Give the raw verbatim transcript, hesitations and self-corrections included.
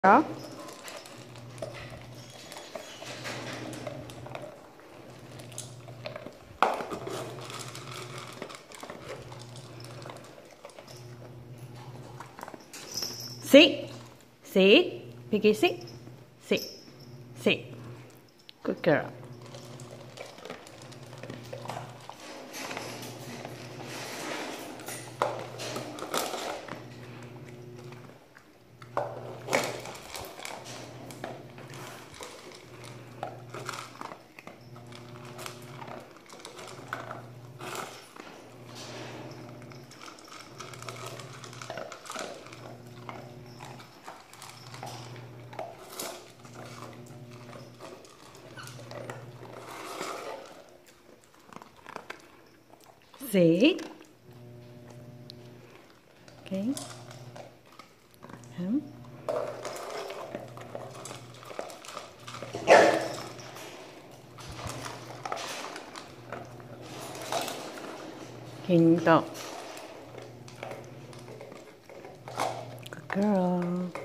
Đó. Sit. Sit. Piggy, sit. Sit. Sit. Good girl. Sit. Okay. Um. King dog. Good girl.